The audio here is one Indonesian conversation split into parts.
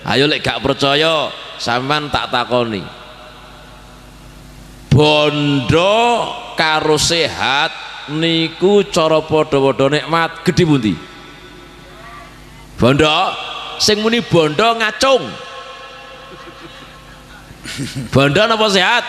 Ayo lek gak percaya sampean tak takoni. Bondo karo sehat niku cara padha-padha nikmat gedhe pundi? Bondo sing muni bondo ngacung. Bondo napa sehat?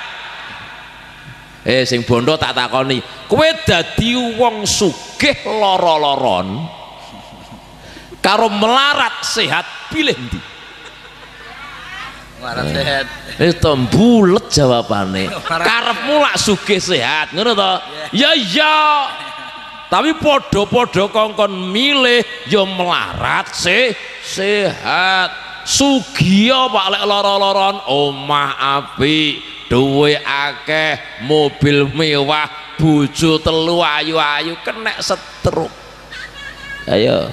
Sing bondo tak takoni, kowe dadi wong sugih lara-laron karo melarat sehat pilih ndi? Melarat sehat. Bulet jawabane. Karepmu lak sugih sehat, ngono to? Ya iya. Tapi padha-padha kongkon milih ya melarat sehat. Sugih Pak lek lara-laron omah apik. Duwe akeh, mobil mewah, bojo telu ayu-ayu kena stroke. Ayo.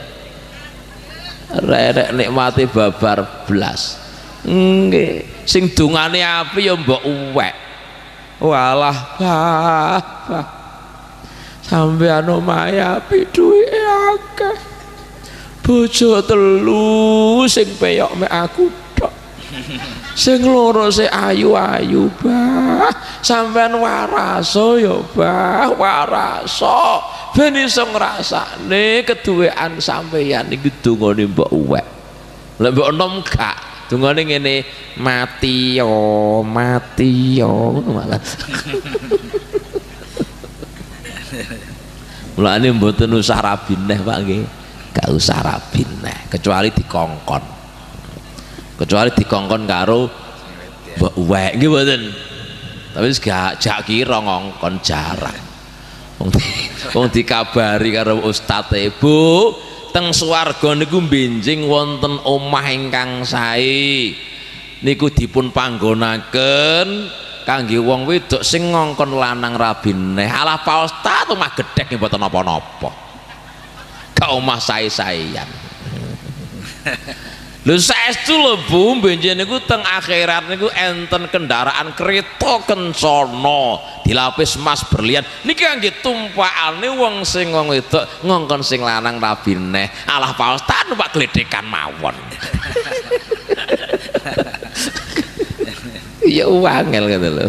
Rek nikmati babar blas. Nggih, sing dungane api ya mbok uwek. Walah, bah. Sampeyan omahe api duwike akeh. Bojo telu sing peyok mek aku tok. Sing loro sing ayu-ayu, bah. Sampeyan waraso ya, bah, waraso. Ben iso ngrasakne keduwean sampeyan iki dungane mbok uwek. Lek mbok enom gak, dungane ngene, mati yo ngono malah. Mulane mboten usah rabi neh Pak nggih. Gak usah rabi neh, kecuali dikongkon. Kecuali dikongkon karo mbok uwek nggih mboten. Tapi jak kira ngongkon jarang. Wong dikabari karo ustaze, Bu, teng swarga niku benjing wonten omah ingkang sae. Niku dipun panggonaken kangge wong wedok sing ngongkon lanang rabi neh. Alah Pak Ustaz omah gedhek mboten napa-napa. Ka omah sae-saean. Lho saestu lho Bu, benjing niku teng akhirat niku enten kendaraan kereta kencana dilapis emas berlian. Niki kangge tumpakane wong sing wong wedok ngongkon sing lanang rabi neh. Alah Pak Ustaz numpak gledhekan mawon. Ya wangel ngono lho.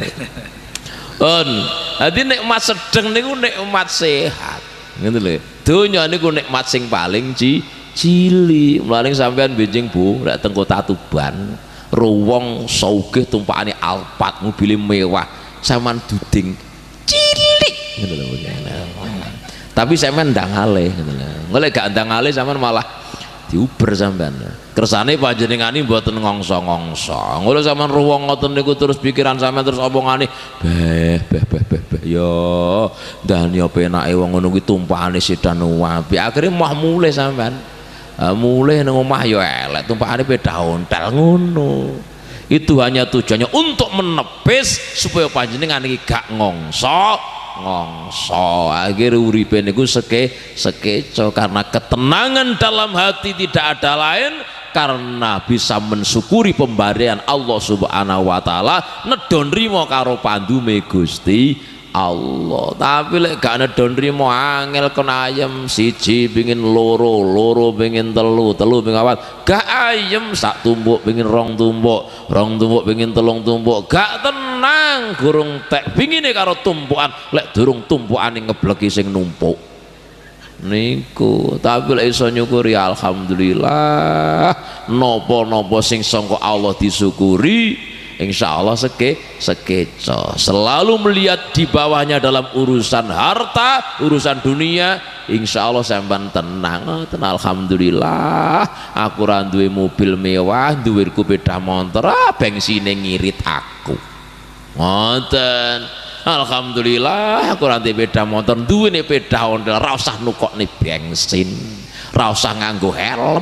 Dadi nikmat sedeng niku nikmat sehat. Ngono lho. Donya niku nikmat sing paling cilik. Mulane sampean benjing Bu, nek teng Kota Tuban, ruwong sugih tumpakane Alphard, mobil mewah, sampean duding cilik ngono lho. Tapi sampean ndang alih ngono lho. Golek gak ndang alih sampean malah diuber sampean. Kersane panjenengane mboten ngongso-ngongso. Ngono sampean ruwong ngoten niku terus pikiran sampean terus omongane beh yo dan yo penake wong ngono kuwi tumpakane sedan apik. Akhire mah mulih sampean. Mulih nang omah ya elek tumpakane peda ontel ngono. Itu hanya tujuannya untuk menepis supaya panjenengan iki gak ngongso. Akhir uripe niku sekeco karena ketenangan dalam hati tidak ada lain karena bisa mensyukuri pemberian Allah Subhanahu wa taala, nedon rimo karo pandume Gusti Allah. Tapi lek gak nedon rimo angel kon ayem siji pengin loro pengin telu pengin awat gak ayem sak tumbuk pengin rong tumbuk pengin telung tumbuk gak tenang gurung tek pengine karo tumpukan lek durung tumpukane ngebleki sing numpuk niku. Tapi lek iso nyukuri alhamdulillah, nopo sing sangka Allah disyukuri insya Allah sekeco. Selalu melihat di bawahnya dalam urusan harta, urusan dunia, insya Allah sampean tenang. Alhamdulillah, aku ra duwe mobil mewah, duwirku sepeda motor, bensine ngirit aku. Ngoten. Alhamdulillah, aku ra duwe sepeda motor, duwene sepeda ontel, ra usah nukokne bensin, ra usah nganggo helm.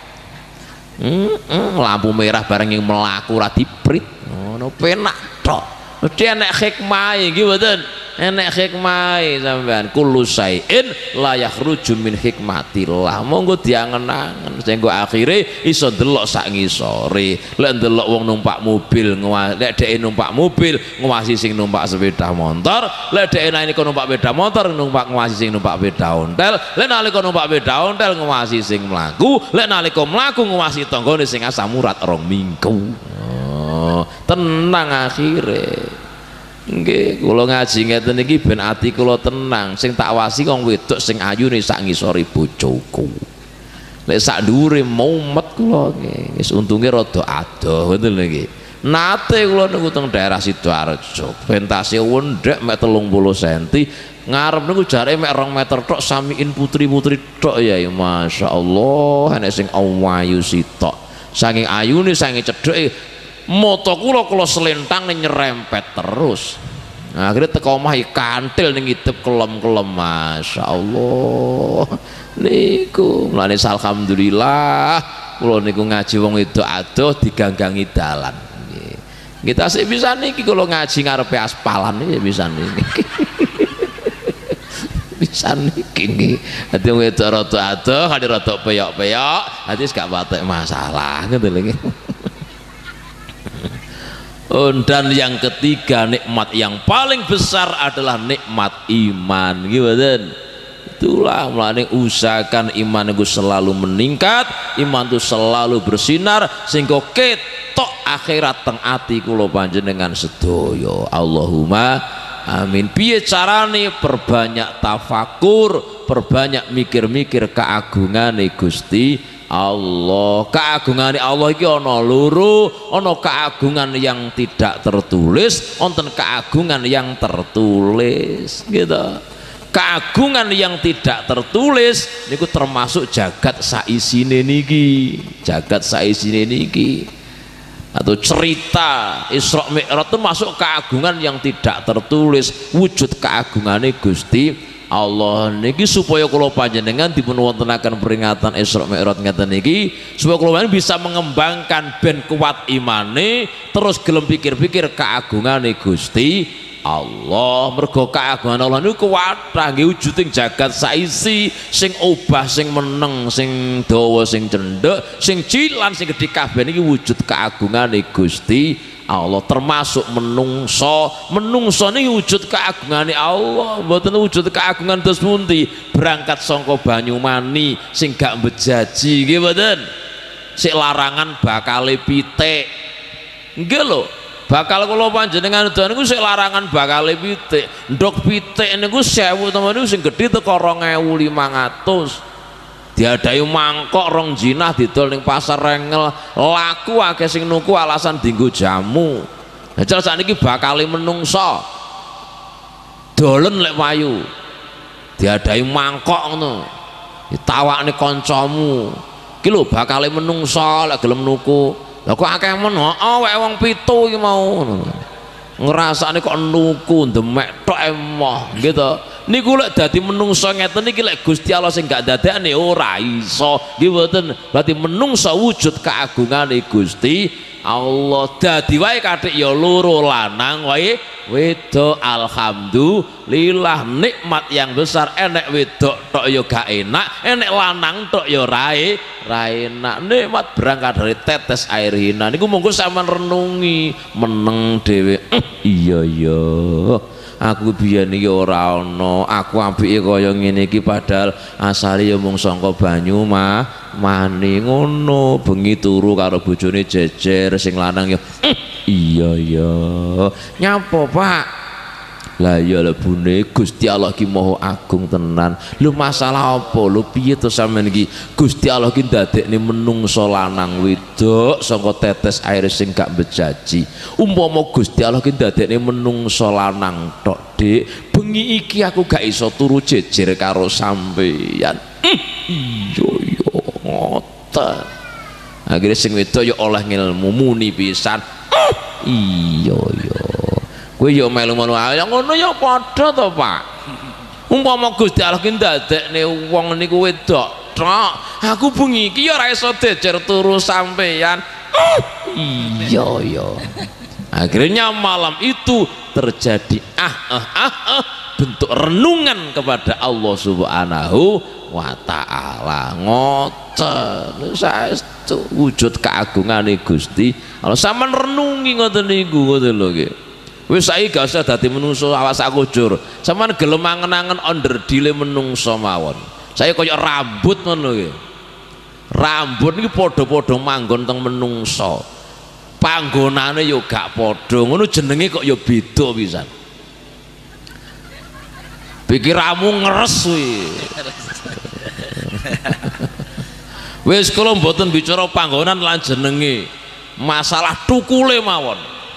Lampu merah bareng melaku ra diprit ngono penak tok. Mesti enek hikmah iki mboten. enek hikmahe sampean. Kullu syai'in la yakhruju min hikmatillah. Monggo diangen-angen sehingga akhire iso ndelok sak ngisore. Lek ndelok wong numpak mobil lek dhek numpak mobil ngwasi sing numpak sepeda motor, lek dhek nalika numpak sepeda motor ngwasi sing numpak sepeda ontel, lek nalika numpak sepeda ontel ngwasi sing mlaku, lek nalika mlaku ngwasi tanggane sing asam urat 2 minggu. Oh, tenang akhire. Nggih, kula ngaji ngeten iki ben ati kula tenang. Sing tak wasi wong wedok sing ayune sak ngisore bojoku. Nek sak dhuwure mumet kula nggih. Wis untunge rada adoh ngoten lho nggih. Nate kula niku teng daerah Sidoarjo. Pentase wendhek mek 30 cm. Ngarep niku jare mek 2 meter tok samiin putri-putri tok ya. Masyaallah, enek sing ayu sitok. Saking ayune saking cedheke moto kula selentang nyerempet terus. Nah, akhirnya teko omah kantil ning ngidep kelem-kelem. Masyaallah. Niku mulane alhamdulillah kula niku ngaji wong wedok adoh diganggangi dalan. Nggih. Kita sik bisa niki kula ngaji ngarepe aspalan iki bisa niki. Bisa niki nggih. Dadi wong wedok rada adoh, kali rada peyok-peyok, dadi gak patek masalah ngoten lho nggih. Dan yang ketiga, nikmat yang paling besar adalah nikmat iman. Gimana? Itulah mulane usahakan iman itu selalu meningkat, iman itu selalu bersinar sehingga ketok akhirat teng ati kula panjenengan sedaya. Allahumma amin. Piye carane? Perbanyak tafakur, perbanyak mikir-mikir keagungane Gusti Allah. Keagungan Allah iki ana loro, ana keagungan yang tidak tertulis, wonten keagungan yang tertulis gitu. Keagungan yang tidak tertulis niku termasuk jagat saisine niki, jagat saisine niki. Atau cerita Isra Mi'raj itu masuk keagungan yang tidak tertulis, wujud keagungane Gusti Allah niki supaya kula panjenengan dipun wontenaken peringatan Isra Mi'raj ngeten niki supaya kula bisa mengembangkan ben kuat imane terus gelem pikir-pikir keagungane Gusti Allah. Mergo keagungan Allah niku kuwatah nggih wujuding jagat saisi sing obah sing meneng sing dawa sing cendhek sing cilan sing gedhe kabeh niki wujud keagungane Gusti Allah. Termasuk menungso ini wujud keagungane Allah, mboten wujud keagungan terus pundi berangkat sangka Banyumani sing gak bejaji nggih mboten, sik larangan bakale pitik nggih lho, bakal kula panjenengan doan niku sik larangan bakale pitik, ndok pitik niku 1000 temen niku sing gedhe teko 2500. Diadahi mangkok rong jinah didol ning pasar Rengel laku akeh sing nuku alasan dienggo jamu. Jajal sakniki bakale menungso dolen lek wayu diadahi mangkok ngono ditawakne kancamu iki lho bakale menungso lek gelem nuku. Lah kok akeh men wek wong 7 iki mau ngrasane kok nuku demek tok emoh gitu. Niku lek dadi menungso ngeten iki lek Gusti Allah sing gak dadekne ora iso nggih mboten. Berarti menungso wujud keagungane Gusti Allah. Dadi wae kathik ya loro lanang wae wedok. Alhamdulillah nikmat yang besar. Enek wedok tok ya gak enak, enek lanang tok ya ra enak. Nikmat berangkat dari tetes air hina niku monggo sampean renungi meneng dhewe. Iya aku biyen iki ora ana, aku apike kaya ngene iki padahal asale ya mung saka banyu mani ngono. Bengi turu karo bojone jejer sing lanang ya iya nyapa Pak? Lah ya lebune Gusti Allah ki Maha Agung tenan. Lho masalah apa? Lho piye to sampean iki? Gusti Allah ki ndadekne menungso lanang wedok saka tetes air sing gak bejaji. Umpama Gusti Allah ki ndadekne menungso lanang tok, Dik, bengi iki aku gak iso turu jejer karo sampeyan. Iya ngoten. Akhire sing wedok ya oleh ngilmu muni pisan. Iya kowe ya melu-melu ae ngono ya padha to Pak. Umpama Gusti Allah ki ndadekne wong niku wedok tok, aku bengi iki ya ora iso jejer turu sampeyan. Iya Akhirnya malam itu terjadi bentuk renungan kepada Allah Subhanahu wa ta'ala. Ngoten saestu wujud keagungane Gusti Allah sampean renungi ngoten niku ngoten lho nggih. Wis saiki gak usah dadi menungso awas akujur, sampean gelem angen-angen onderdile menungso mawon. Saya kaya rambut ngono nggih. Rambut niki padha-padha manggon teng menungso, panggonane yo gak padha ngono, jenenge kok yo beda pisan. Pikiramu ngeres kuwi. Wis kula mboten bicara panggonan lan jenenge, masalah tukule mawon.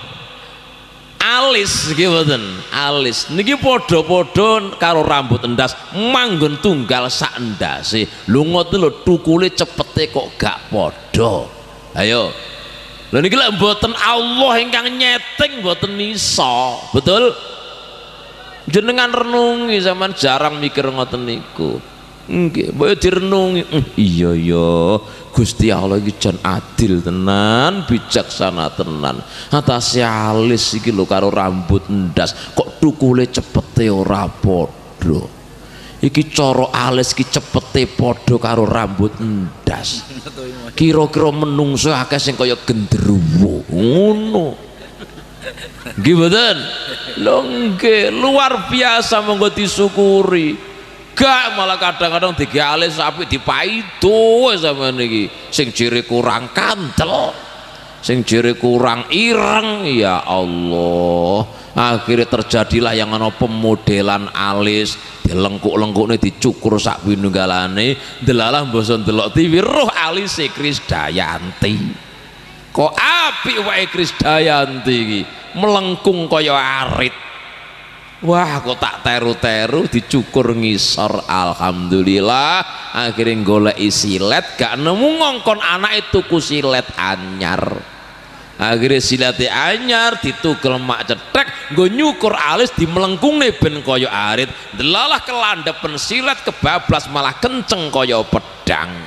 Alis nggih mboten, alis niki padha-padha karo rambut endas manggon tunggal sak endase. Lho ngoten lho, tukule cepete kok gak padha. Ayo. Lha niki lek mboten Allah ingkang nyeting mboten iso. Betul? Jenengan renungi, zaman jarang mikir ngoten niku. Nggih, mbok direnungi. Iya ya, Gusti Allah iki jan adil tenan, bijaksana tenan. Atase alis iki lho karo rambut endas, kok tukule cepete ora padha. Iki cara alis iki cepete padha karo rambut endas. Kira-kira menungso akeh sing kaya genderuwo ngono. Nggih mboten? Lho nggih, luar biasa monggo disyukuri. Gak malah kadang-kadang tiga alis apik dipaido sampean iki. Sing jere kurang kandel, sing jere kurang ireng, ya Allah. Akhirnya terjadilah yang ana pemodelan alis, dilengkuk-lengkukne dicukur sak pinunggalane, delalah mboso ndelok TV roh alise Krisdayanti. Kok apik wae Krisdayanti iki, melengkung kaya arit. Wah, kok tak teru-teru dicukur ngisor, alhamdulillah. Akhirnya goleki silet gak nemu, ngongkon anak itu tuku silet anyar. Akhirnya silete anyar ditugel mak cetek, nggo nyukur alis di melengkungne ben kaya arit. Delalah kelandepen silet kebablas malah kenceng kaya pedang.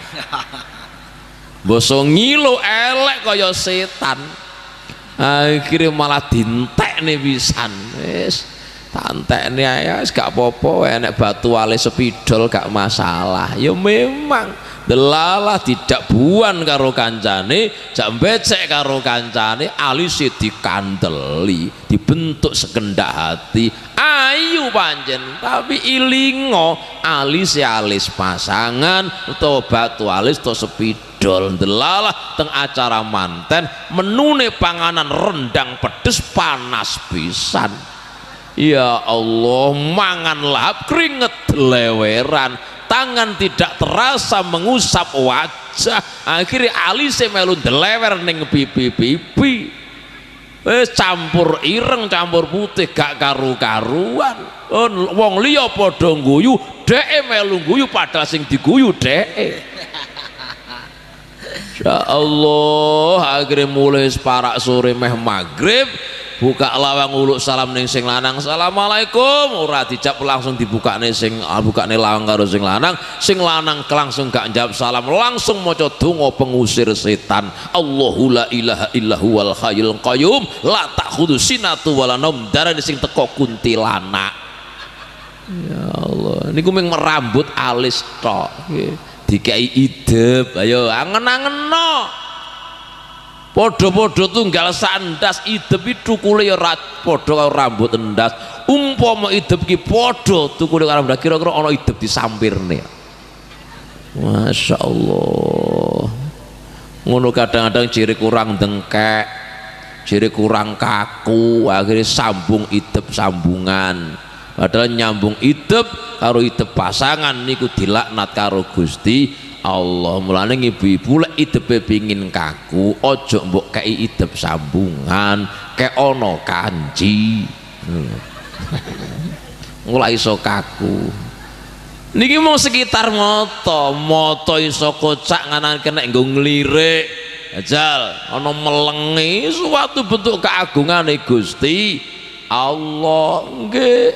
Boso ngilo elek kaya setan. Akhirnya malah dintekne pisan. Wis tantekne ya wis gak apa-apa, enek batu alis sepidol gak masalah. Ya memang delalah tidak buan karo kancane, jak becek karo kancane, alise dikandeli, dibentuk sekendak hati. Ayu pancen, tapi ilingo alise alis pasangan utawa batu alis utawa sepidol. Delalah teng acara manten menune panganan rendang pedes panas pisan. Ya Allah, mangan lahap keringet leweran, tangan tidak terasa mengusap wajah. Akhirnya alise melu delewer ning pipi-pipi. Campur ireng campur putih gak karu-karuan. Wong liya padha ngguyu, dheke melu ngguyu padahal sing diguyu dheke. Ya Allah, akhirnya mulai separak sore meh maghrib buka lawang uluk salam ning sing lanang, assalamualaikum, ora dijawab langsung dibukane sing bukane lawang karo sing lanang langsung gak jawab salam, langsung maca donga pengusir setan. Allahu la ilaha illa huwal hayyul qayyum la ta'khudhu sinatu wala naum, darane sing teko kuntilanak. Ya Allah, niku mung merambut alis tok nggih, dikai idep. Ayo angen-angenno. Podo-podo tunggal sandas, idep itu tukule ya podo karo rambut endas. Umpama idep ki podo tukule karo rambut, kira-kira ana idep disampirne. Masya Allah. Ngono kadang-kadang ciri kurang dengkek, ciri kurang kaku, akhirnya sambung idep sambungan. Padahal nyambung idep karo idep pasangan niku dilaknat karo Gusti Allah. Mulane ibu-ibu lek idepe pengin kaku, ojo mbok kei idep sambungan, kek ono kanji. Mulai iso kaku. Niki mau sekitar moto iso kocak nganan kena nggo nglirik. Ajal ono melengi suatu bentuk keagungane Gusti Allah nggih.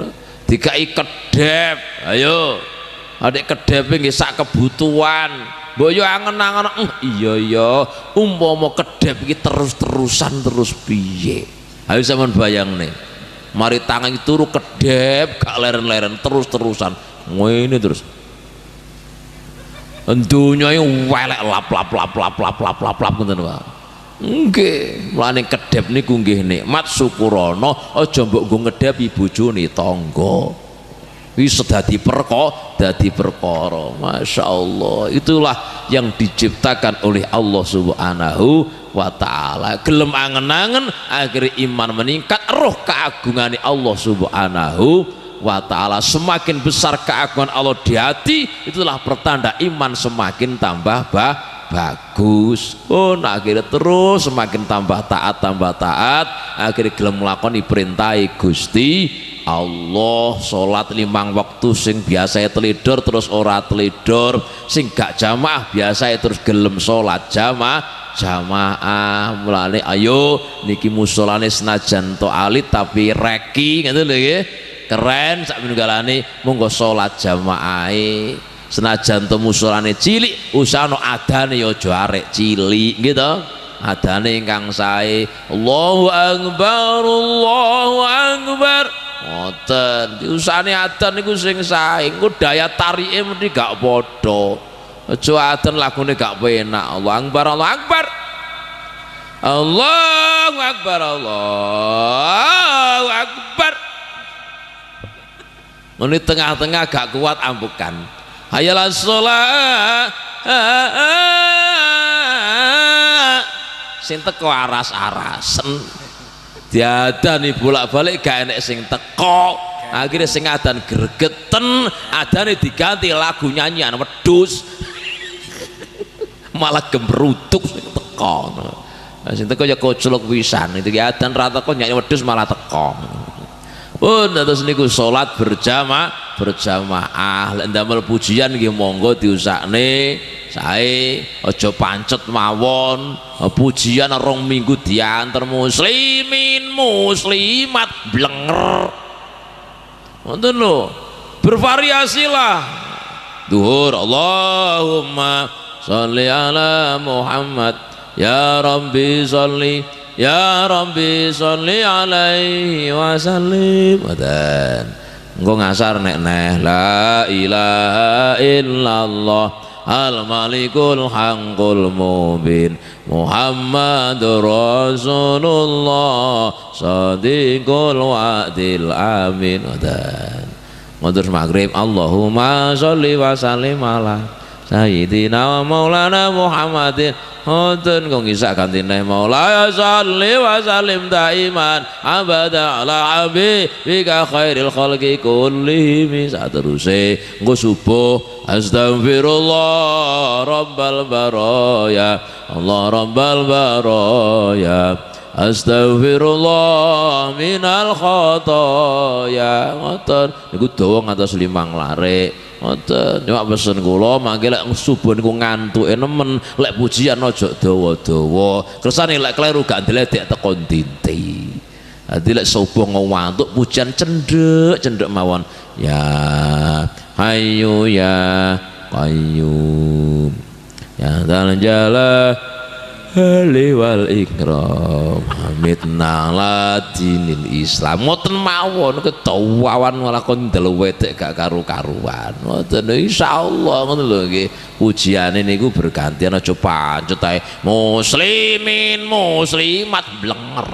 Dikai kedep, ayo. Adik kedep nggih sak kebutuhan, mbok yo angen-angen iya umpama kedep iki terus-terusan terus piye. Ayo sampean bayangne mari tangan iki turu kedep gak leren-leren terus-terusan ngene terus dunya iki welek lap ngoten wae. Nggih, mulane kedhep niku nggih nikmat syukurana, aja mbok nggo ngedhepi bojone tangga. Wis dadi perkara. Masyaallah. Itulah yang diciptakan oleh Allah Subhanahu wa taala. Gelem angen-angen akhirnya iman meningkat, roh keagungane Allah Subhanahu wa taala. Semakin besar keagungan Allah di hati, itulah pertanda iman semakin tambah bagus. Oh, nah akhirnya terus semakin tambah taat, akhirnya gelem nglakoni perintah Gusti Allah. Salat 5 waktu sing biasa telidor terus ora telidor, sing gak jamaah biasa terus gelem salat jamaah. Mulane ayo niki musolane senajan to alit tapi reki ngoten lho nggih. Keren sak minunggalane monggo salat jamaahe. Senajan to musolane cilik usahane adane ya aja arek cilik nggih to. Adane ingkang sae. Allahu akbar. Ngoten. Diusahane adan niku sing sae. Engko daya tarike mesti gak padha. Aja adan lagune gak penak. Allahu akbar. Allahu akbar. Ini tengah-tengah gak kuat ampukan. Hayalah sholat sing teko aras-arasen diadani bolak-balik gak enek sing teko, akhirnya sing adan gregeten, adane diganti lagu nyanyian wedhus malah gemrutuk sing teko. Sing teko ya koclok pisan, itu adan ra teko nyanyi wedhus malah teko. Pun terus niku salat berjamaah lek ndamel pujian nggih monggo diusakne sae aja pancet mawon. Pujian 2 minggu diantar muslimin muslimat blenger ngoten lho, bervariasilah. Duhur Allahumma sholli ala Muhammad ya Rabbi sholli ya Rabbi sholli alaihi wasallim. Dan engko ngasar nek la ilaha illallah al malikul haqqul mubin Muhammadur Rasulullah shadiqul wa'dil amin. Dan matur maghrib Allahumma sholli wa sallim ala sayyidina wa maulana Muhammadin. Ngoten kok ngisak gantine Maulaya sholli wa sallim daiman abada ala habibika khairil khalqi kullihim. Sateruse engko subuh astagfirullah rabbal baraya Allah rabbal baraya astagfirullah minal khotoya. Ngoten niku dawa ngantos 5 lare. Ngoten cuma pesen kula mangke lek subuh niku ngantuke nemen, lek pujian aja dawa-dawa. Kersane lek kleru gak ndeledek teko dinti. Dadi lek subuh ngantuk pujian cendhek mawon. Ya Hayyu ya Qayyum ya Dzal Jalali wal Ikram Hamidna ladinil Islam. Ngoten mawon kedawawan malah kon ndel wedek gak karu-karuan. Ngoten insyaallah ngoten lho nggih. Pujiane niku bergantian aja pancet ae muslimin muslimat blenger.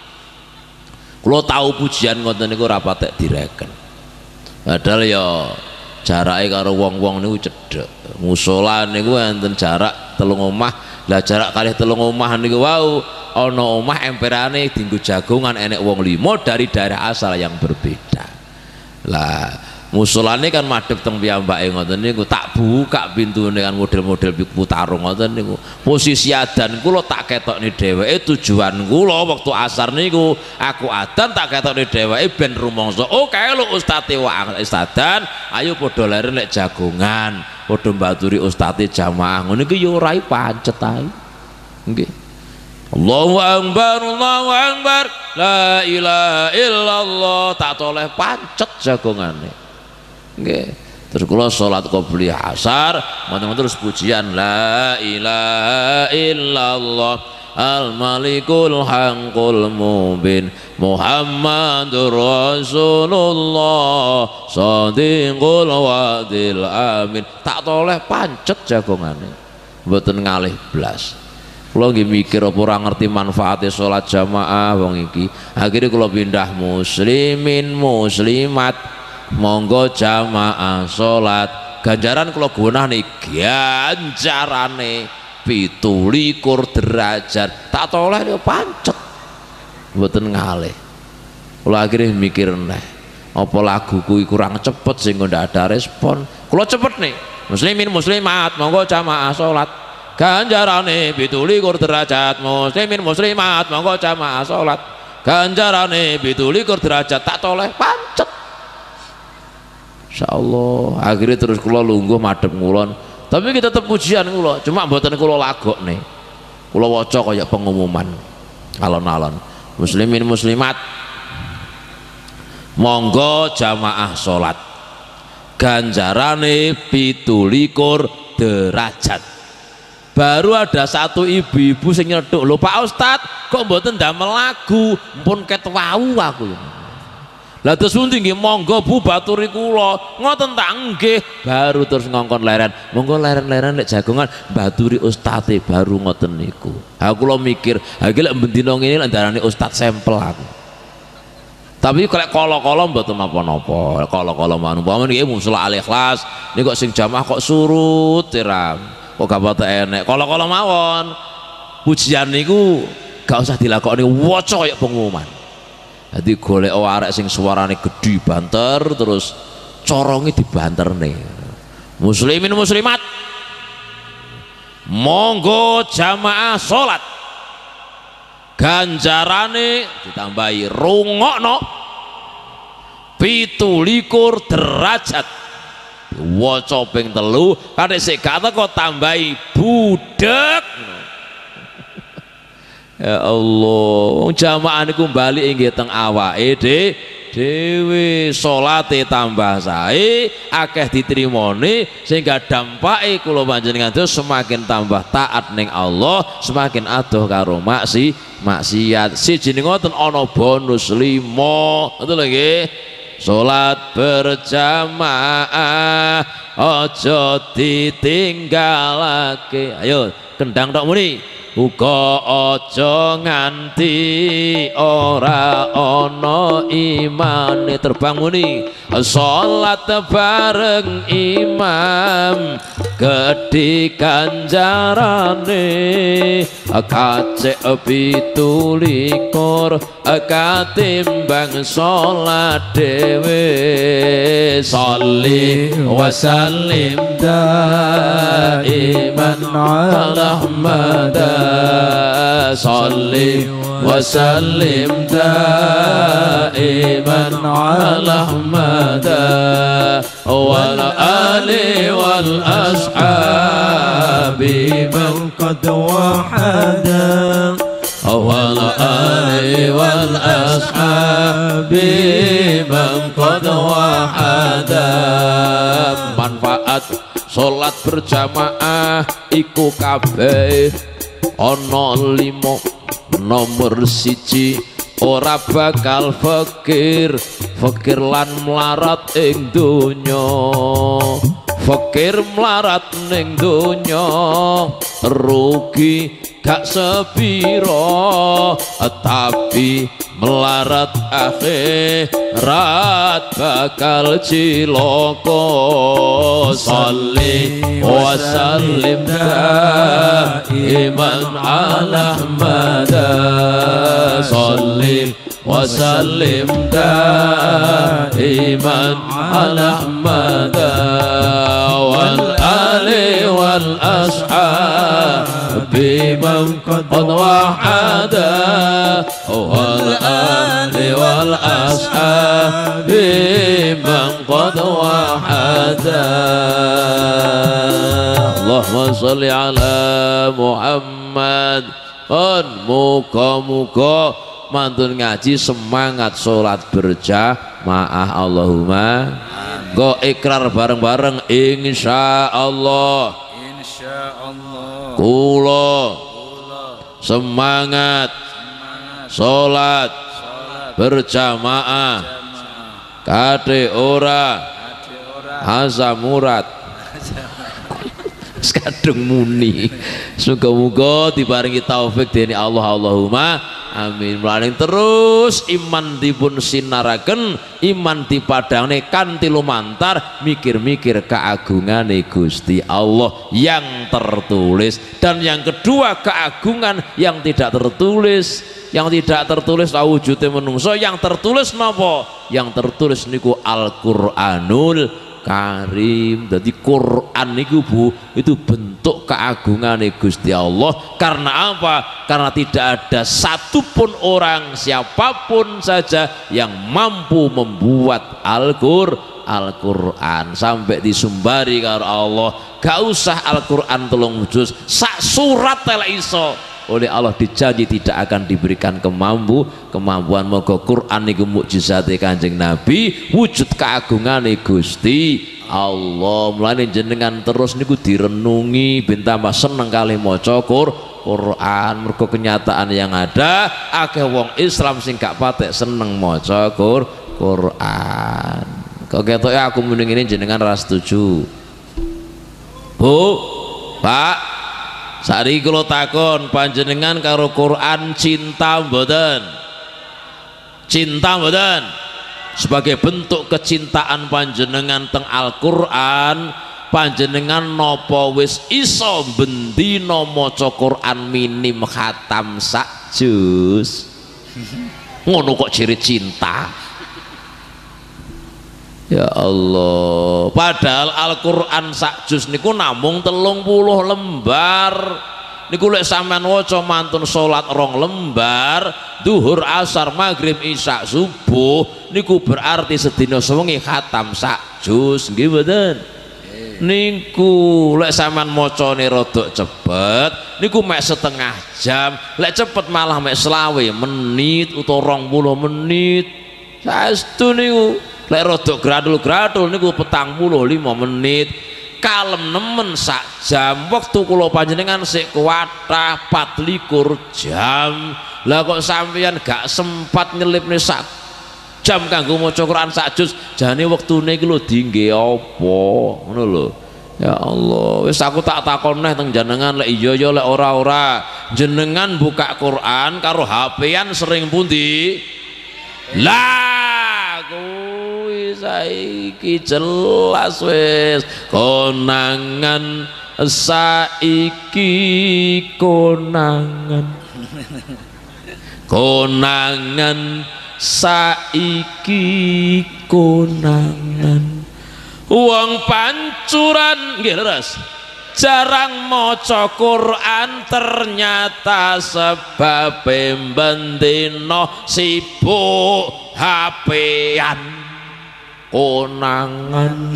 Kula tahu pujian ngoten niku ora patek direken. Padahal ya jarake karo wong-wong niku cedhek. Musala niku enten jarak 3 omah. Lah jarak kalih 3 omah niku wau ana omah emperane dienggo jagongan enek wong 5 dari daerah asal yang berbeda. Lah musolane kan madhep teng piyambake ngoten niku, tak buka pintune kan model-model putarung ngoten niku. Posisi adan kula tak ketokne dheweke, tujuan kula wektu asar niku aku adan tak ketokne dheweke ben rumangsa oh kae lho ustate wa ustadan ayo padha leren lek jagongan. Padha mbaturi ustate jamaah ngono iki ya ora pancet ae. Nggih. Allahu akbar la ilaha illallah tak toleh pancet jagongane. Nggih. Terus kula salat qobliyah asar, mantun terus pujian la ilaha illallah al malikul haqqul mubin Muhammadur Rasulullah shadiqul wadil amin. Tak toleh pancet jagongane, mboten ngalih blas. Kula nggih mikir apa ora ngerti manfaate salat jamaah wong iki. Akhire kula pindah muslimin muslimat monggo jamaah salat. Ganjaran kula gunah nih ganjarane 17 derajat. Tak toleh yo pancet. Mboten ngalih. Kula akhirnya mikir neh, apa laguku kurang cepet sehingga ndak ada respon. Kula cepet nih. Muslimin muslimat monggo jamaah salat. Ganjarane 17 derajat. Muslimin muslimat monggo jamaah salat. Ganjarane 17 derajat. Tak toleh pancet. Insyaallah akhirnya terus kula lungguh madhep ngulon. Tapi kita tetap pujian kula, cuma mboten kula lagokne. Kula waca kaya pengumuman alon-alon. Muslimin muslimat monggo jamaah salat. Ganjarane 17 derajat. Baru ada satu ibu-ibu sing nyeduk, lho Pak Ustad kok mboten ndamel lagu, mpun ket wau aku. Lah terus pundi nggih monggo Bu baturi kula. Ngoten tak nggih. Baru terus ngongkon leren. Monggo leren-leren nek jagongan baturi ustate baru ngoten niku. Aku kula mikir, ha iki lek bendina ngene lek darane ustad sampel aku. Tapi kalau kala-kala mboten napa-napa. Kala-kala mawon umpama niki musola al-ikhlas niku kok sing jamaah kok surut tiram. Kok gak pate enek. Kala-kala mawon pujian niku gak usah dilakoni waca kaya pengumuman. Jadi golek arek sing suarane gede banter terus coronge dibanterne. Muslimin muslimat monggo jamaah salat. Ganjarane ditambahi rungokno 17 derajat. Waca ping 3 kadek sik gak teko tambahi budek. Ya Allah, jamaah niku bali inggih teng awake dhewe, salate tambah sae, akeh ditrimone sehingga dampake kula panjenengan semakin tambah taat ning Allah, semakin adoh karo maksiat. Siji ngoten ana bonus 5. Ngoten lho nggih. Salat berjamaah aja ditinggalake. Ayo kendang tok muni. Uga aja nganti ora ana imane. Terbang muni salat bareng imam gedhe ganjarane kacek 17 katimbang salat dhewe. Sholli wa sallim daiman ala Muhammad. Sholli wa sallim daiman ala Muhammad wal ali wal ashabi man qad wahada wal ali wal ashabi man qad wahada. Manfaat salat berjamaah iku kabeh ana 5. Nomor 1 ora bakal fakir lan melarat ing donya. Fakir melarat ning donya rugi gak sepiro, tapi melarat akhirat bakal ciloko. Sholli wa sallim daiman ala Muhammad. Sholli wa sallim daiman ala Muhammad wal ali wal ashabi man qad wahada wal ali wal ashabi man qad wahada. Allahumma sholli ala Muhammad. Muga-muga mantun ngaji semangat sholat berjamaah. Allahumma Go ikrar bareng-bareng insyaallah. Insyaallah. Kula semangat salat berjamaah kate ora asa murad kadung muni. Muga-muga diparingi taufik dening Allah, Allahumma amin. Mulaning terus iman dipun sinaraken, iman dipadangne kanthi lumantar mikir-mikir keagungane Gusti Allah yang tertulis, dan yang kedua keagungan yang tidak tertulis. Yang tidak tertulis wujudnya menungso, yang tertulis napa? Yang tertulis niku Al-Qur'anul Karim. Jadi Quran niku Bu, itu bentuk keagungan Gusti Allah. Karena apa? Karena tidak ada satupun orang, siapapun saja yang mampu membuat Al-Quran sampai disumbari karo Allah. Gak usah Al-Quran 3 juz, sak surat telek iso. Oleh Allah dijanji tidak akan diberikan kemampuan. Moga Quran niku mukjizate Kanjeng Nabi, wujud keagungane Gusti Allah. Mulane jenengan terus niku direnungi ben tambah seneng kali maca Quran. Mergo kenyataan yang ada akeh wong Islam sing gak patek seneng maca Quran. Kok ketoke aku mending ini jenengan ra setuju. Bu, Pak, saiki kula takon, panjenengan karo Quran cinta mboten? Cinta mboten? Sebagai bentuk kecintaan panjenengan teng Al-Qur'an, panjenengan napa wis iso bendina maca Quran minim khatam sak juz? Ngono kok ciri cinta? Ya Allah, padahal Al-Qur'an sak juz niku namung 30 lembar. Niku lek sampean waca mantun salat 2 lembar, duhur, asar, maghrib, isya, subuh, niku berarti sedina sewengi khatam sak juz, nggih mboten? Niku lek sampean macane rada cepet niku mek setengah jam, lek cepet malah mek 20 menit utawa 20 menit. Saestu niku lek rada gradul-gradul niku 45 menit. Kalem nemen sak jam. Waktu kula panjenengan sik kuwathah 24 jam. Lah kok sampeyan gak sempat nyelipne sak jam kanggo maca Quran sak juz, jane wektune iki lho dingge apa ngono lho. Ya Allah, wis aku tak takon neh teng jenengan, lek iya ya lek ora jenengan buka Quran karo HP-an sering pundi? Lah kuwi saiki jelas wis konangan saiki konangan saiki konangan wong pancuran nggih leres jarang maca Quran ternyata sebab bendino sibuk HP-an konangan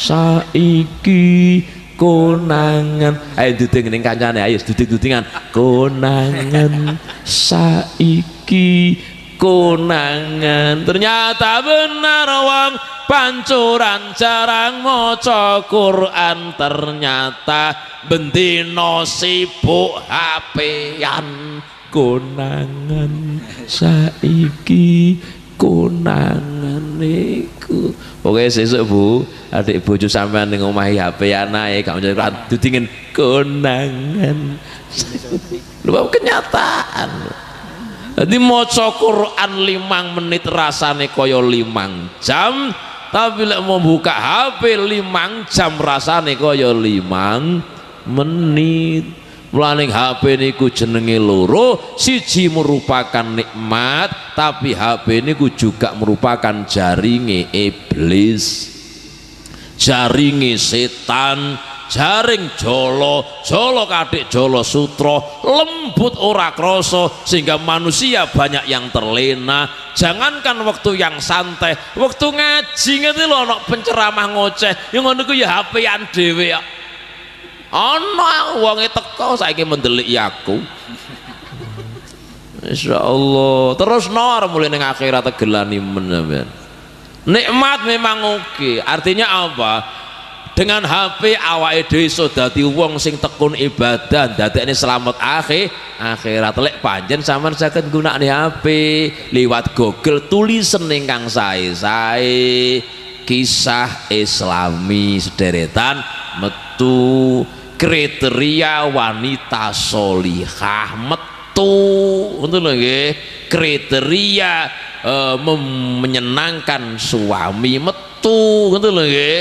saiki konangan. Ayo duding ning kancane, ayo duding-dudingan konangan saiki konangan. Ternyata benar wong pancuran jarang maca Quran ternyata bendino sibuk HP-an konangan saiki konangan niku. Pokoke sesuk Bu, adik bojo sampean ning omahe HP-an ae gak maca dudingen konangan. Lho kenyataan. Jadi maca Quran 5 menit rasane kaya 5 jam, tapi lek mau buka HP 5 jam rasane kaya 5 menit. Mulaning HP niku jenenge loro, siji merupakan nikmat, tapi HP niku juga merupakan jaringe iblis, jaringe setan, jaring jolo kadik jolo sutro, lembut ora kroso, sehingga manusia banyak yang terlena. Jangankan waktu yang santai, waktu ngaji ngerti lho, ana penceramah ngoceh yang ngono ku ya HP-an dhewe ya. Ana wonge teko saiki mendelik aku. Insyaallah terus nor mulai ning akhirat tegelani men sampean. Nikmat memang oke. Artinya apa? Dengan HP awake dhewe iso dadi wong sing tekun ibadah, dadekne selamat akhirat. Lek panjen sampean saged nggunakne HP liwat Google tulisan ingkang sae-sae, kisah islami sederetan metu, kriteria wanita sholihah metu, ngoten lho nggih. Kriteria menyenangkan suami metu, ngoten lho nggih.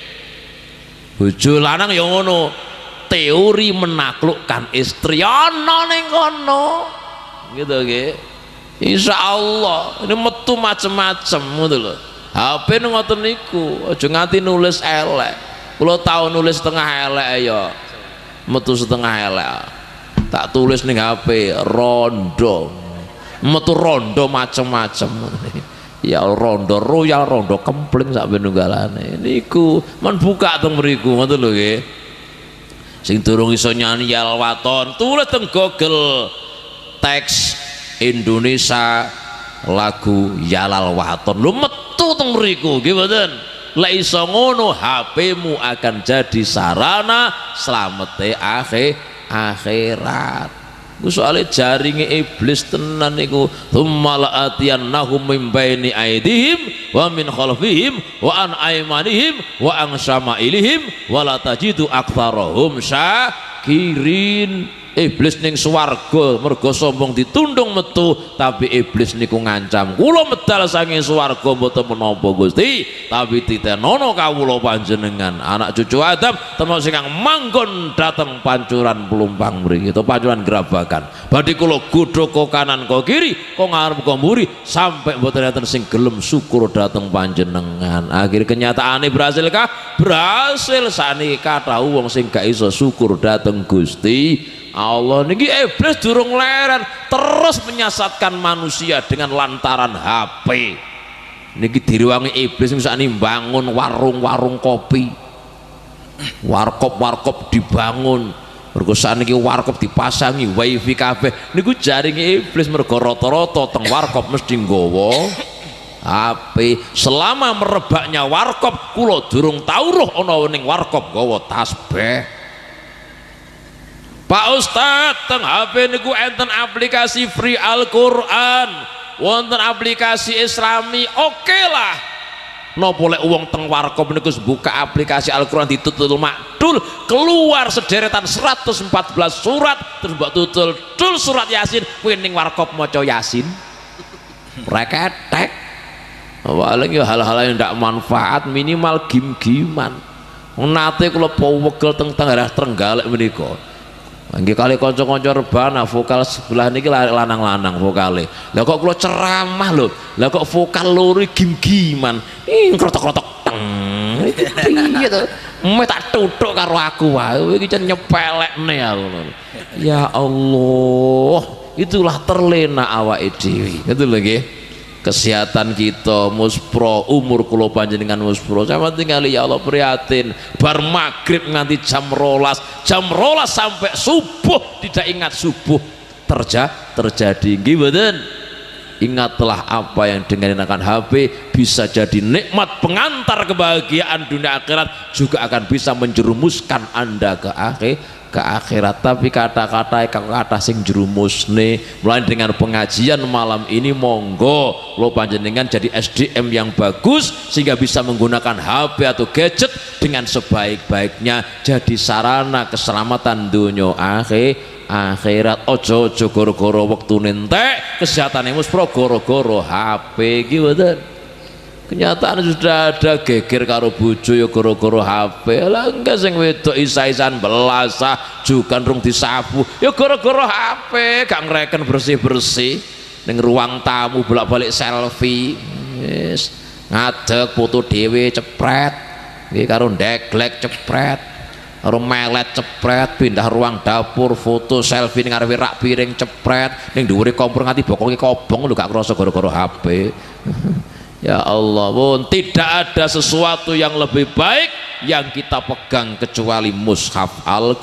Bojo lanang ya ngono, teori menaklukkan istri ana ning kono gitu nggih. Insyaallah ini metu macem-macem ngono lho. HP ngoten niku, aja nganti nulis elek. Kula tau nulis setengah elek ya metu setengah elek. Tak tulis ning HP rondo. Metu rondo macem-macem. Ya rondo royal, rondo kempling sak penunggalane niku men buka teng mriku ngoten lho nggih. Sing durung iso nyanyi Yal Waton tulis teng Google teks Indonesia lagu Yalal Waton lho metu teng mriku nggih mboten. Lek iso ngono HP-mu akan jadi sarana slamete akhirat. Soalnya jaringe iblis tenan niku tsumma la'atiyannahum min baini aydihim wa min khalfihim wa an aymanihim wa an syama'ilihim wa la tajidu aktsarahum syakirin. Iblis ning swarga mergo sombong ditundung metu, tapi iblis niku ngancam kula medal saking swarga mboten menapa Gusti, tapi titenono kawula panjenengan anak cucu Adam termasuk yang manggon dateng pancuran pelumpang mriki to pancuran Grabagan. Badhe kula godho ko kanan ko kiri ko ngarep ko mburi sampai mboten enten sing gelem syukur dateng panjenengan. Akhir kenyataane berhasil kah? Berhasil. Saniki kathah wong sing gak iso syukur dateng Gusti Allah niki. Iblis durung leren terus menyesatkan manusia dengan lantaran HP niki. Direwangi iblis bisa nimbangun warung-warung kopi, warkop dibangun mergo saniki warkop dipasangi wifi kabeh niku jaringe iblis mergo rata-rata teng warkop mesti nggawa HP. Selama merebaknya warkop kula durung tau roh ana ning warkop nggawa tasbih. Pak Ustadz teng HP niku enten aplikasi free Al-Qur'an, wonten aplikasi Islami, oke lah. Napa lek wong teng warkop niku buka aplikasi Al-Qur'an ditutul makdul keluar sederetan 114 surat terus mbok tutul surat Yasin, kuwi ning warkop maca Yasin. Reketek. Paling ya hal-hal yang ndak manfaat, minimal gim-giman. Nate kula powegel teng daerah Trenggalek menika. Nggih kali kanca-kanca rebana vokal sebelah niki lanang-lanang vokale. Lah kok kula ceramah lho. Lah kok vokal loro gim-giman. Krotok-krotok teng. Piye to? Mek tak tuthuk karo aku wae. Iki jan nyepelekne aku. Ya Allah, itulah terlena awake dhewe. Gitu lho nggih. Kesehatan kita muspro, umur kula panjenengan muspro, sama tinggal ya Allah prihatin. Bar maghrib nganti jam rolas sampai subuh tidak ingat subuh terjadi nggih mboten. Ingatlah apa yang dengan HP bisa jadi nikmat pengantar kebahagiaan dunia akhirat, juga akan bisa menjerumuskan Anda ke akhirat. Tapi kata-kata sing jerumusne mulai dengan pengajian malam ini monggo lo panjenengan jadi SDM yang bagus sehingga bisa menggunakan HP atau gadget dengan sebaik-baiknya jadi sarana keselamatan dunia akhirat. Ojo goro-goro waktu nentek kesehatan muspro goro-goro HP gitu. Kenyataan sudah ada geger karo bojo ya goro-goro HP. Lah enggak sing wedok isa-isan belasah juga rung disapu ya goro-goro HP, gak ngreken bersih-bersih ning ruang tamu bolak-balik selfie. Wis ngadeg foto dhewe cepret nggih karo ndeglek cepret karo melet cepret, pindah ruang dapur foto selfie ning ngarepe rak piring cepret, ning dhuwure kompor nganti bokonge kobong lho gak krasa goro-goro HP. Ya Allah, tidak ada sesuatu yang lebih baik yang kita pegang kecuali mushaf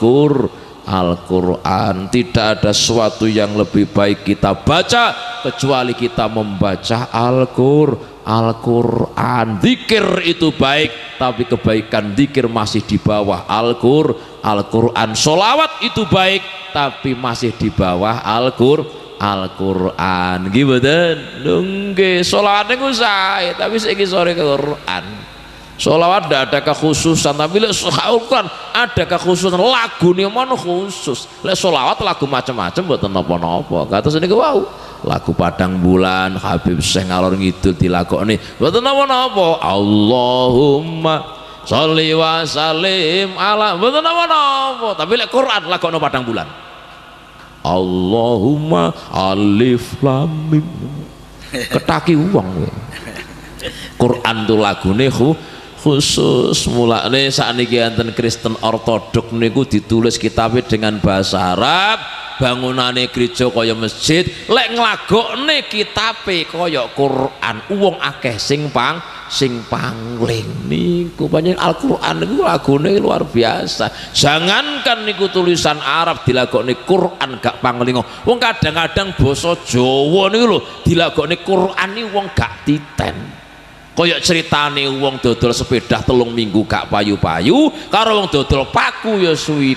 Al-Quran. Tidak ada sesuatu yang lebih baik kita baca kecuali kita membaca Al-Quran. Al-Quran. Zikir itu baik, tapi kebaikan zikir masih di bawah Al-Quran. Sholawat itu baik, tapi masih di bawah Al-Quran. Gimana? Nunggu sholawat itu saya, tapi saya sore ke Quran. Sholawat tidak ada kekhususan, tapi Al-Quran ada kekhususan. Lagu ini mana khusus? Sholawat lagu macam-macam buat nopo-nopo. Kata sini wow, lagu Padang Bulan Habib Syekh ngalor ngidul dilakoni buat nopo-nopo. Allahumma sholli wa sallim ala buat nopo-nopo. Tapi Quran lagu no Padang Bulan. Allahumma alif lam mim. Ketaki uang. Quran tuh lagune khusus. Mulane sakniki enten Kristen Ortodok niku ditulis kitabnya dengan bahasa Arab, bangunane gereja kaya masjid, lek nglagokne kitabe kaya Quran, wong akeh sing pangling niku. Panjenengan Al-Qur'an niku lagune luar biasa. Jangankan niku tulisan Arab dilagokne Quran gak pangling. Wong kadang-kadang basa Jawa niku lho dilagokne Quran iki wong gak titen. Koyok ceritane wong dodol sepeda 3 minggu gak payu-payu karo wong dodol paku ya suwi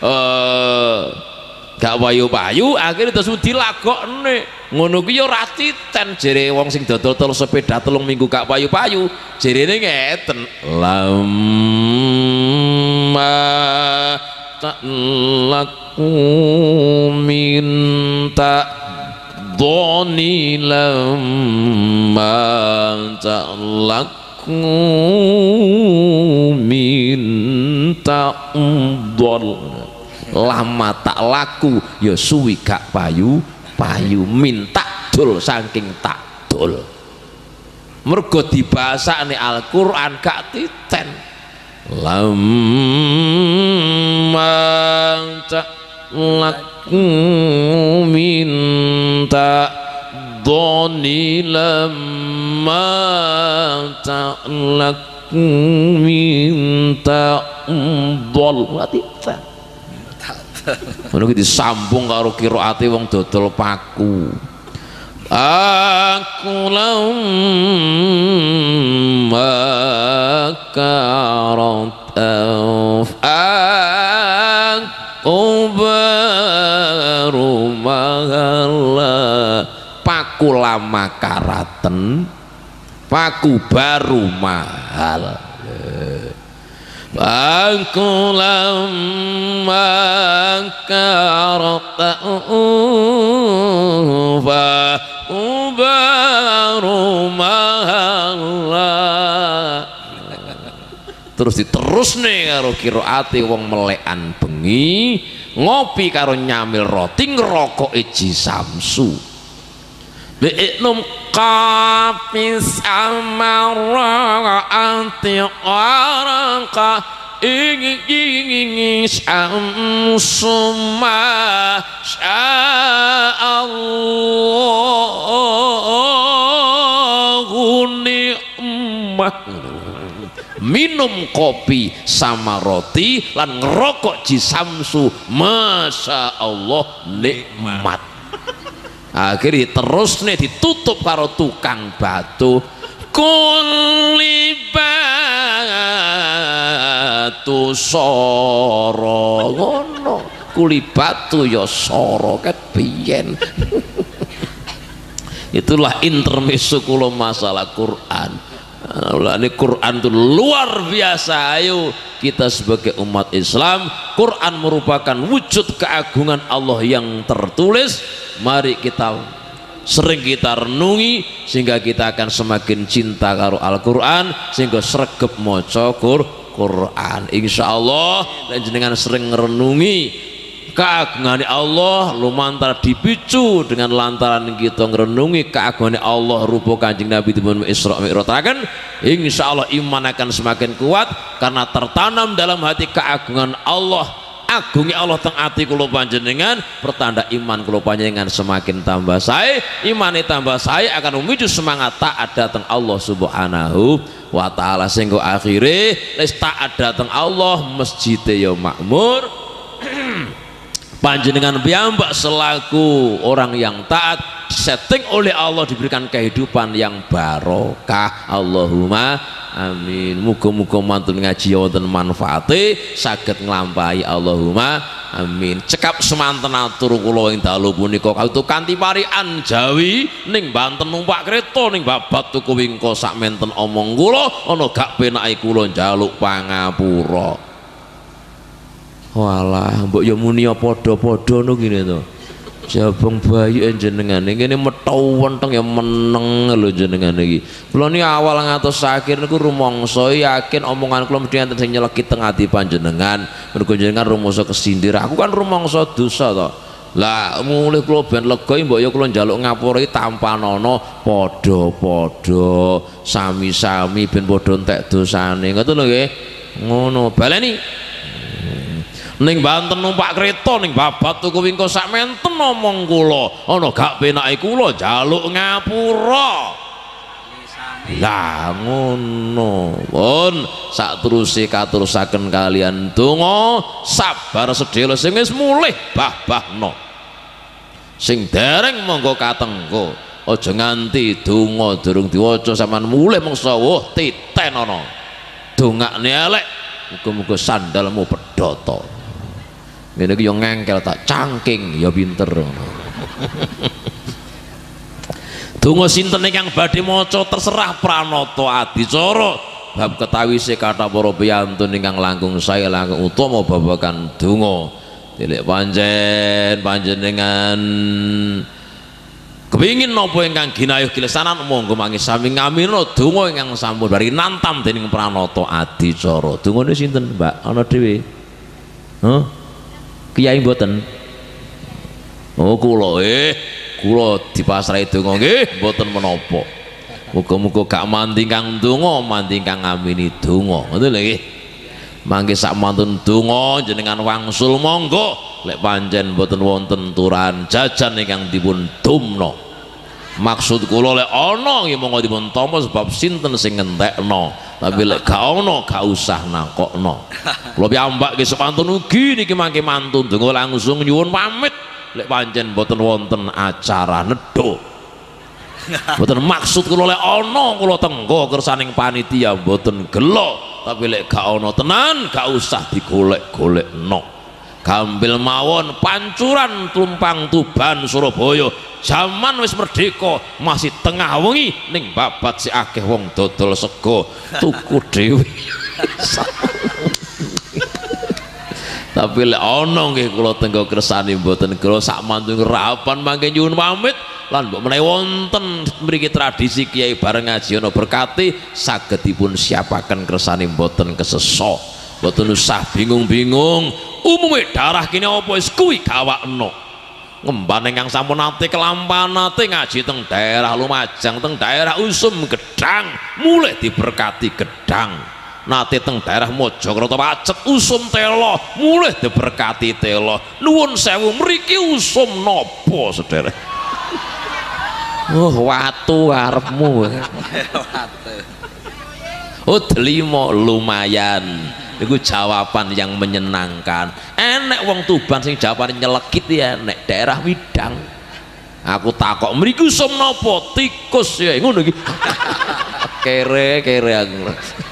gak payu-payu, akhirnya terus dilagokne ngono kuwi ya ora titen. Jere wong sing dodol sepeda 3 minggu gak payu-payu jerene ngeten, lamma ta'laku minta doni lamma ta'laku minta dol. Lama tak laku ya suwi gak payu minta dol saking tak dol. Mergo dibasakne Al-Qur'an gak titen. Lamma ta'laku minta doni lamma ta'laku minta dol. Titen. Ngono disambung karo qiraate wong dodol paku. Aku lamma karat aku baru mahala. Paku lama karaten, paku baru mahal. Aku lamma karatu faku baru mahala. Terus diterus nih karo qiraate wong melekan bengi ngopi karo nyamil roti ngerokok Iji Samsu. Bi'num kapis amara anti waraka ingin samsuma sya'allahu ni'mah. Minum kopi sama roti lan ngerokok Iji Samsu, masya Allah nikmat. Akhirnya terus nih ditutup karo tukang batu. Kulibatu soro ngono, kulibatu ya soro ket biyen. Itulah intermezzo kula masalah Quran. Ini Quran itu luar biasa. Ayo kita sebagai umat Islam, Quran merupakan wujud keagungan Allah yang tertulis. Mari kita sering kita renungi sehingga kita akan semakin cinta karo Al-Quran, sehingga sregep maca Quran. Insya Allah dan jenengan sering renungi keagungan Allah lumantar dipicu dengan lantaran kita ngerenungi keagungan Allah rupa Kanjeng Nabi dipun Isra Mi'rajaken. Insya Allah iman akan semakin kuat karena tertanam dalam hati keagungan Allah. Agungnya Allah teng ati kula panjenengan pertanda iman kula panjenengan semakin tambah sae, imane tambah sae akan memicu semangat taat datang Allah Subhanahu wa taala, sehingga akhire wis taat datang Allah masjid ya makmur Panjenengan piyambak selaku orang yang taat setting oleh Allah diberikan kehidupan yang barokah. Allahumma amin. Muga-muga mantun ngaji wonten manfaate saged nglampahi. Allahumma amin. Cekap semanten atur kula ing dalu punika kautuh kanthi parikan Jawi ning Banten numpak kereta ning Babat tuku wingko sak menten omong kula ana gak penake kula njaluk pangapura. Walah mbok ya muni padha-padha no ngene to. Jabang bayi jenengan ngene metu wenteng ya meneng lho jenengan iki. Kula niki awal ngantos akhir niku rumangsa yakin omongan kula mesti enten sing nyelekit teng ati panjenengan. Mergo jenengan rumangsa kesindir. Aku kan rumangsa dosa to. Lah mulih kula ben lega mbok ya kula njaluk ngapura tanpa ana padha-padha sami-sami ben padha entek dosane. Ngoten lho nggih. Ngono baleni. Ning Banten numpak kereta ning Babat tuku wingko sak menten omong kula ana gak penake kula njaluk ngapura. Lah ngono pun sakteruse katurusaken kalian donga sabar sedhela sing wis mulih bah-bahno sing dereng monggo katenggo aja nganti donga durung diwaca sampean mulih mangsa woh titen ana dongakne elek muga-muga sandalmu pedhota. Ngene iki yo ngengkel tak cangking ya pinter. Donga sinten ingkang badhe maca terserah pranata adicara bab ketawise kathah para piyantun ingkang langkung saya langkung utama babagan donga. Tilek panjenengan kepingin napa ingkang ginayuh kilesanan monggo mangke sami ngamirna donga ingkang sampun bari nantam dening pranata adicara. Dongane sinten, Mbak? Ana dhewe. Hah? Kiai mboten. Oh kula kula dipasrahi donga nggih mboten menapa. Muga-muga gak mandi kang donga, mandi kang ngamini donga. Ngoten lho nggih. Mangke sak mantun donga jenengan wangsul monggo lek pancen mboten wonten turahan jajan ingkang dipun dumna. Maksud kula lek ana nggih monggo dipun tampa sebab sinten sing ngentekno. Tapi lek gak ono gak usah nakokno. Kula piyambak nggih sepantun ugi niki mangke mantun donga langsung nyuwun pamit lek pancen boten wonten acara nedha. Boten maksud kula lek ono kula tenggo kersaning panitia boten gelo, tapi lek gak ono tenan gak usah digolek-golekno. Gambil mawon pancuran Tumpang Tuban Surabaya zaman wis merdeka masih tengah wengi ning Babat si akeh wong dodol sego tuku dhewe. Tapi lek ana nggih kula tenggo kersane mboten kula sak mantun rapan mangke nyuwun pamit lan mbok menawi wonten mriki tradisi kiai bareng ngaji ana berkati saged dipun siapaken kersane mboten kesesa. Mboten usah bingung-bingung umume darah kene apa wis kuwi gawakno. Ngembane kang sampun nate kelampahan nate ngaji teng daerah Lumajang teng daerah Usum Gedang mulih diberkati Gedang. Nate teng daerah Mojokerto Pacet Usum Telo mulih diberkati Telo. Nuwun sewu mriki Usum napa sederek? Watu arepmu. Oh delima lumayan. Itu jawaban yang menyenangkan. Enek wong Tuban sing jawaban nyelekit ya enek daerah Widang. Aku takok mriku som napa tikus ya ngono iki. Kere aku.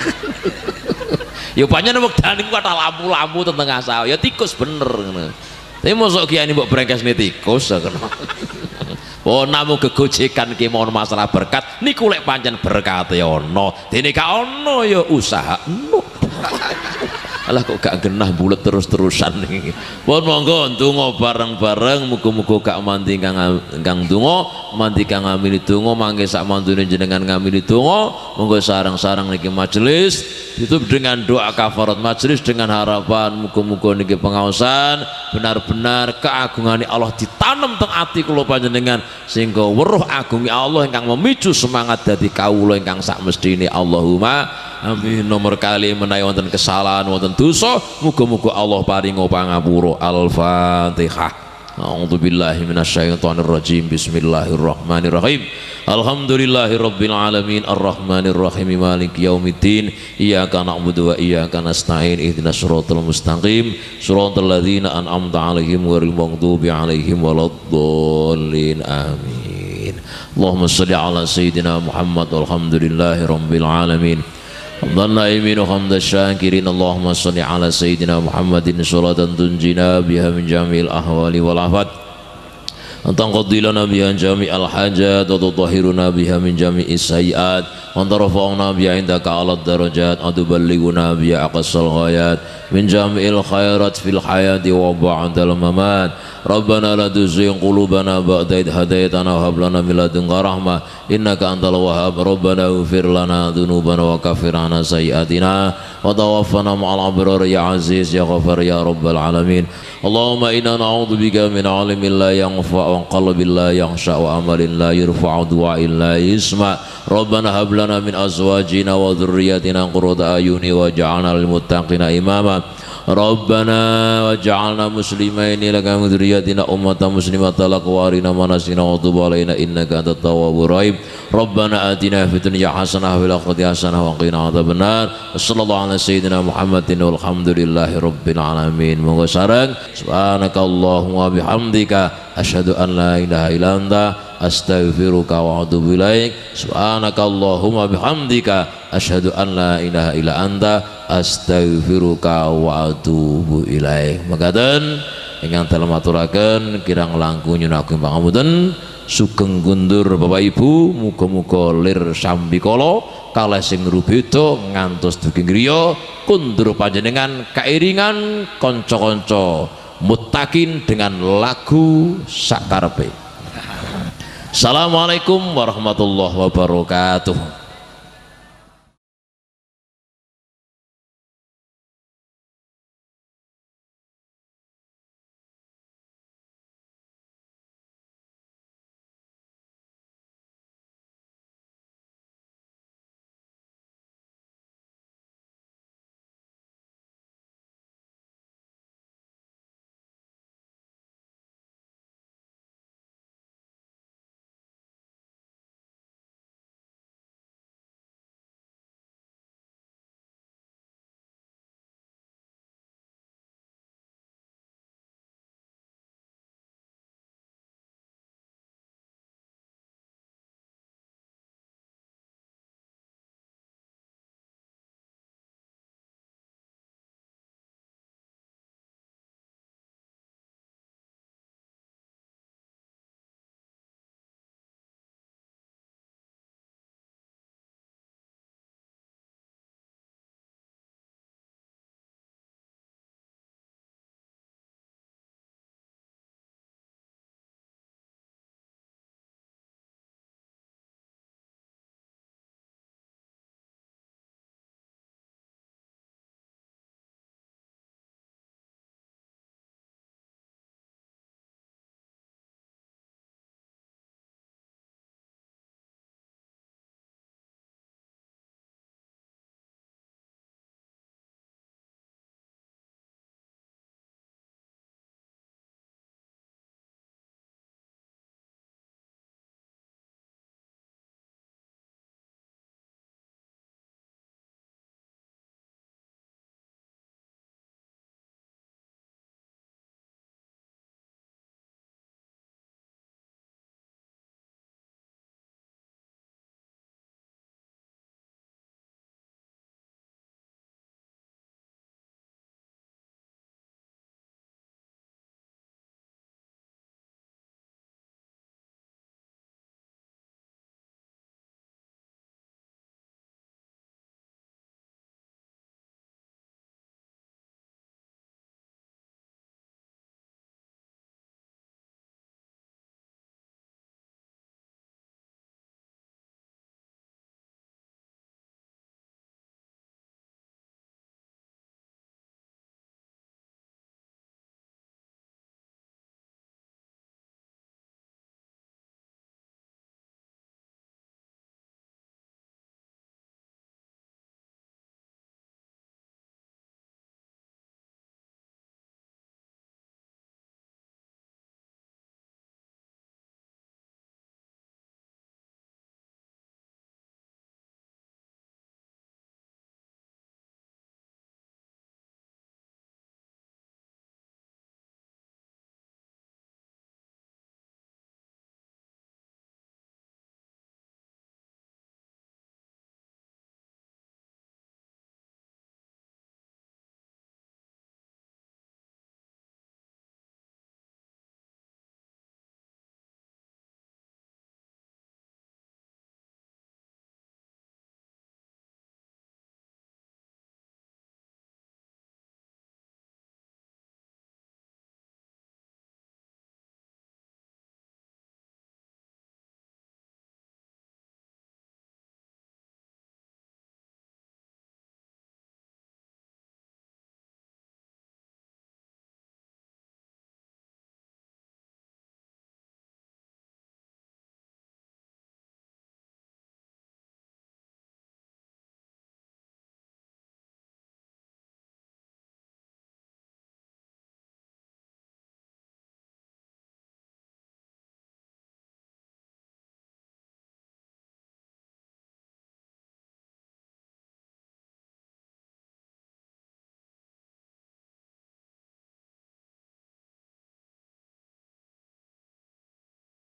Ya pancen wektane ku kathah lampu-lampu teng tengah sawah ya tikus bener ngono. Tapi mosok kiai mbok brengkesne tikus ya kena. Oh namu gegojekan ki mohon masalah berkat niku lek pancen berkate ana. Dene gak ana ya usahakno. Alah kok gak genah bulet terus-terusan nih. Pun monggo ndonga bareng-bareng muga-muga gak mandi kang donga, mandi kang ngamini donga mangke sak mantune jenengan ngamini donga, monggo sareng-sareng niki majelis ditutup dengan doa kafarat majelis dengan harapan muga-muga niki pengaosan benar-benar keagungane Allah ditanam teng ati kula panjenengan sehingga weruh agungi Allah ingkang memicu semangat dadi kawula ingkang sak mestine. Allahumma amin. Nomor kali menawi wonten kesalahan wonten dosa muga-muga Allah paringa pangapura. Al-Fatihah. A'udzubillahi minasyaitonirrajim. Bismillahirrahmanirrahim. Alhamdulillahirabbil alamin arrahmanir rahim maliki yaumiddin. Iyyaka na'budu wa iyyaka nasta'in. Ihdinas siratal mustaqim. Shiratal ladzina an'amta 'alaihim ghairil maghdubi 'alaihim waladdallin. Amin. Allahumma shalli ala sayyidina Muhammad walhamdulillahirabbil alamin. Hamdan naimin wa hamdan syakirin. Allahumma salli ala sayyidina Muhammadin salatan tunjina biha min jami'il ahwali wal afat wa tanqadilana biha jami'al hajat wa tutahhiruna biha min jami'is sayyi'at wa tarfa'una biha indaka ala darajat wa tuballighuna biha aqsal ghayat min jami'il khairat fil hayati wa ba'dal mamat. Rabbana la tuzigh qulubana ba'da idh hadaytana wa hab lana min ladunka rahmah innaka antal wahhab. Rabbana ighfir lana dhunubana wa kaffir 'anna sayyi'atina wa tawaffana ma'al abrar ya aziz ya ghafar ya rabbal alamin. Allahumma inna na'udzubika min 'ilmin la yanfa' wa qalbin la yakhsha wa amalin la yurfa'u du'a'in la yusma'. Rabbana hab lana min azwajina wa dhurriyyatina qurrata a'yuni waj'alna lil muttaqina imama. Rabbana waj'alna muslimaini laka min dzurriyyatina ummatan muslimatan lak wa arina manasina wa tub alaina innaka antat tawwabur rahim. Rabbana atina fid dunya hasanah wa fil akhirati hasanah wa qina adzabannar. Sallallahu ala sayyidina Muhammadin walhamdulillahi rabbil alamin. Monggo sareng subhanakallahumma bihamdika asyhadu an la ilaha illa anta astaghfiruka wa atubu ilaik. Subhanakallahumma bihamdika asyhadu an la ilaha illa anta astaghfiruka wa atubu ilaik. Makaten ingkang dalem aturaken kirang langkung nyunaken pangapunten sugeng kundur Bapak Ibu, muga-muga lir sambikala kalih sing rubeda ngantos dugi griya kundur panjenengan kairingan kanca-kanca muttaqin dengan lagu sakarepe. Assalamualaikum warahmatullahi wabarakatuh.